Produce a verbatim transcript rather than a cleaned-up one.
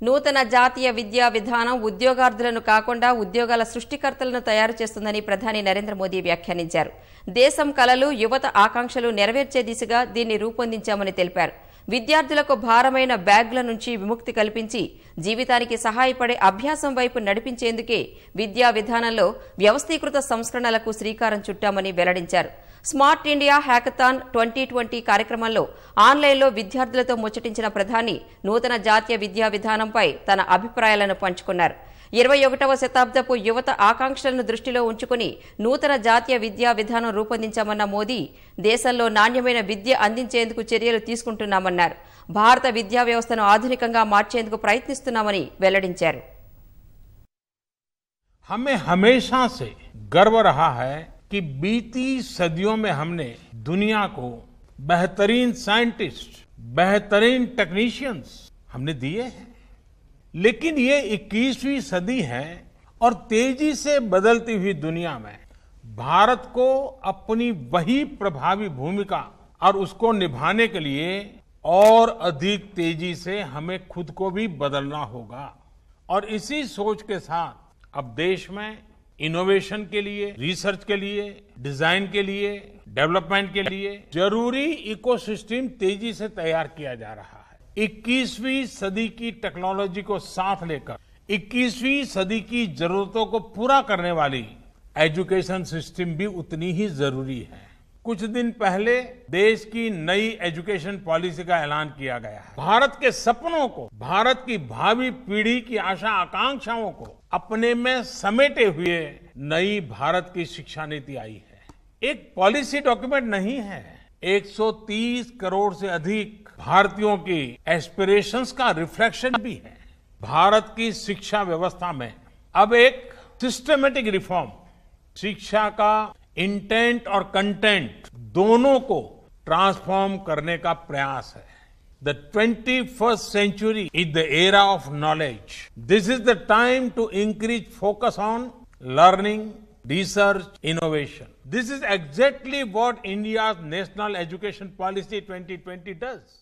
నూతన జాతీయ విద్యా విధానం ఉద్యోగార్థులను కాకుండా ఉద్యోగాల సృష్టికర్తలను తయారు చేస్తుందని ప్రధాని నరేంద్ర మోదీ వ్యాఖ్యానించారు. దేశం కలలు, యువత ఆకాంక్షలు నెరవేర్చే దిశగా దీన్ని రూపొందించామని తెలిపారు. విద్యార్థులకు భారమైన బ్యాగ్ల నుంచి విముక్తి కల్పించి జీవితానికి సహాయపడే అభ్యాసం వైపు నడిపించేందుకే విద్యా విధానంలో వ్యవస్థీకృత సంస్కరణలకు శ్రీకారం చుట్టామని వెల్లడించారు. Smart India hackathon twenty twenty కార్యక్రమంలో ఆన్లైన్లో విద్యార్థులతో ముచ్చటించిన ప్రధాని నూతన జాతీయ విద్యా విధానంపై తన అభిప్రాయాలను పంచుకున్నారు. ఇరవై ఒకటవ శతాబ్దపు యువత ఆకాంక్షలను దృష్టిలో ఉంచుకుని నూతన జాతీయ విద్యా విధానం రూపొందించామన్న మోదీ దేశంలో నాణ్యమైన విద్య అందించేందుకు చర్యలు తీసుకుంటున్నామన్నారు. భారత విద్యా వ్యవస్థను ఆధునికంగా మార్చేందుకు ప్రయత్నిస్తున్నామని వెల్లడించారు. हमें हमेशा से गर्व रहा है कि बीती सदियों में हमने दुनिया को बेहतरीन साइंटिस्ट, बेहतरीन टेक्नीशियंस हमने दिए हैं, लेकिन ये इक्कीसवीं सदी है और तेजी से बदलती हुई दुनिया में भारत को अपनी वही प्रभावी भूमिका और उसको निभाने के लिए और अधिक तेजी से हमें खुद को भी बदलना होगा. और इसी सोच के साथ अब देश में इनोवेशन के लिए, रिसर्च के लिए, डिजाइन के लिए, डेवलपमेंट के लिए जरूरी इकोसिस्टम तेजी से तैयार किया जा रहा है. इक्कीसवीं सदी की टेक्नोलॉजी को साथ लेकर इक्कीसवीं सदी की जरूरतों को पूरा करने वाली एजुकेशन सिस्टम भी उतनी ही जरूरी है. कुछ दिन पहले देश की नई एजुकेशन पॉलिसी का ऐलान किया गया है. भारत के सपनों को, भारत की भावी पीढ़ी की आशा आकांक्षाओं को अपने में समेटे हुए नई भारत की शिक्षा नीति आई है. एक पॉलिसी डॉक्यूमेंट नहीं है, एक सौ तीस करोड़ से अधिक भारतीयों की एस्पिरेशंस का रिफ्लेक्शन भी है. भारत की शिक्षा व्यवस्था में अब एक सिस्टमेटिक रिफॉर्म, शिक्षा का इंटेंट और कंटेंट दोनों को ट्रांसफॉर्म करने का प्रयास है. The twenty-first century is the era of knowledge. This is the time to increase focus on learning, research, innovation. This is exactly what India's National Education Policy twenty twenty does.